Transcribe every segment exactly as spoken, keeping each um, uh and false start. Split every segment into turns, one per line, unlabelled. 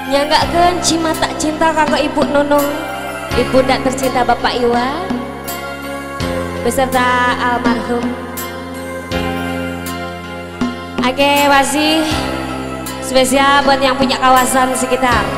Nyanggakeun cima tak cinta kanggo Ibu Nunung, Ibu ndak tercinta Bapak Iwan beserta almarhum. Oke, masih spesial buat yang punya kawasan sekitar.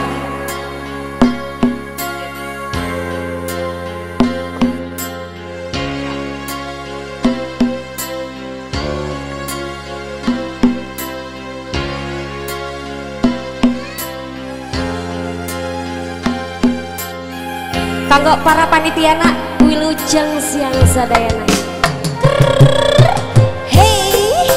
Kanggo para panitiana Wilujeng siang sadayana. Hey,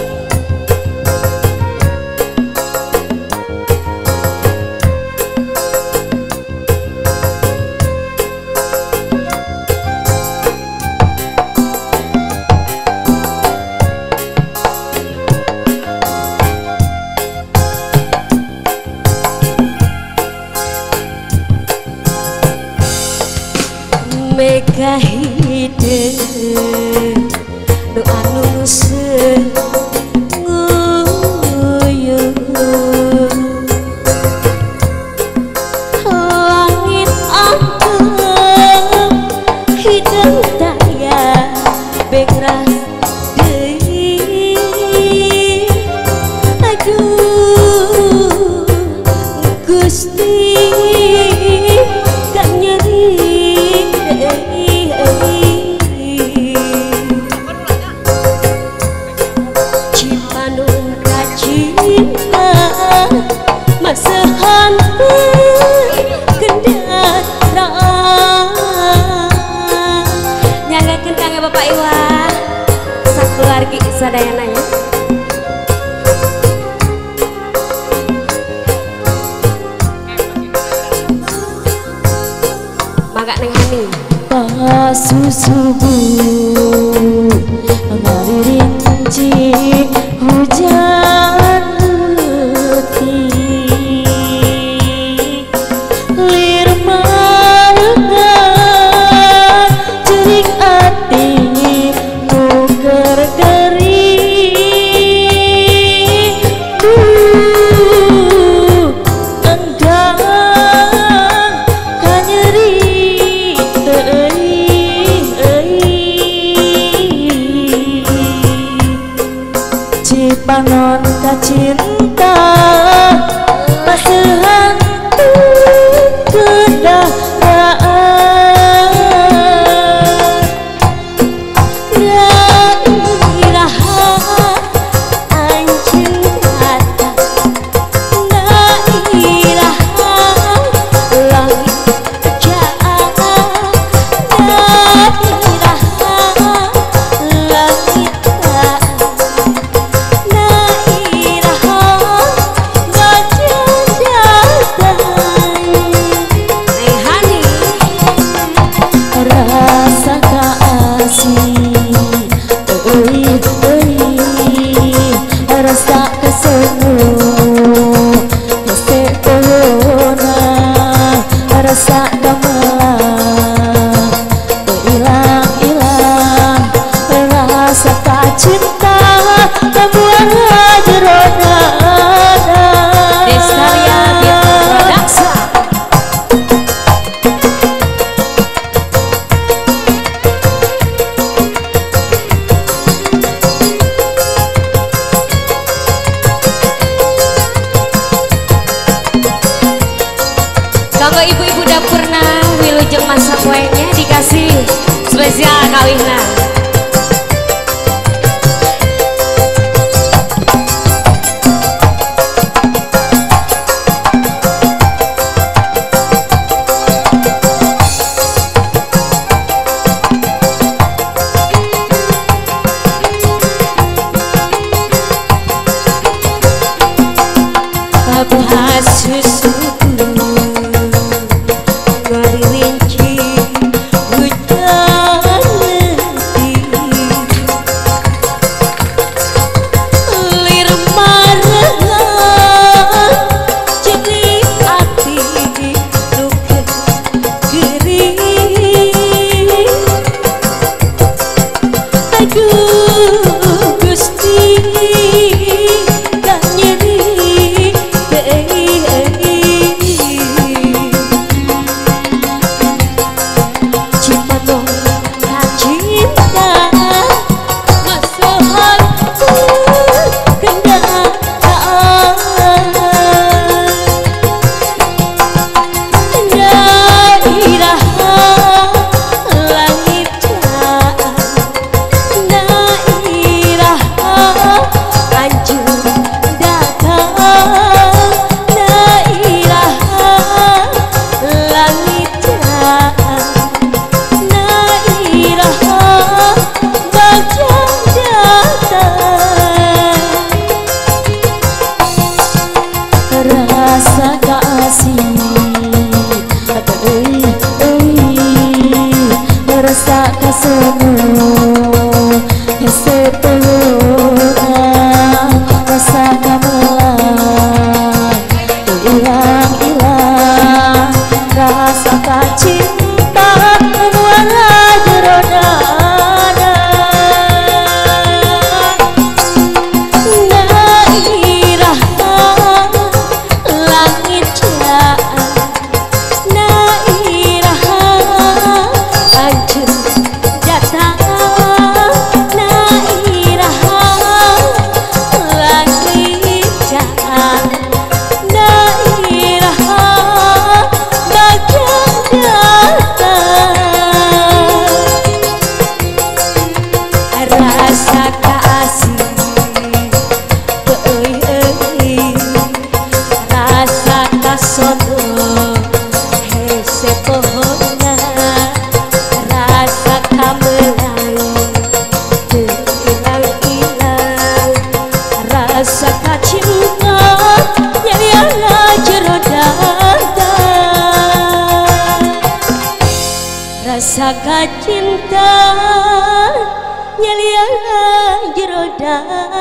mega hidup doa nusuk nguyuh langit angkep hidup daya begras deui aduh Gusti gak nyeri Cipanung kacina masahan kendaraan nyanggakeun kangge Bapak Iwan sakeluargi sadayana ya. Mangga Neng Hani subuh hari rinci hujan putih lir marengan cerik ati nuker gering duh endang kanyeri Cipanon kacinta pasehan kendaraan dairaha anjing kata dairaha langit jaan dairaha langit rasa gamelan ilang-ilang rasa cinta kebuang jerona Destaria Beat Production. Kanggo ibu-ibu dapurna wilujeng masak kuenya dikasih spesial kawihna. Abah susu Gusti gak nyeri, rasa kasih euy euy rasa kasono hese pohona rasa kamelang hilang-hilang rasa kacinta nyeliana jero dada rasa kacinta nyeliana jero dada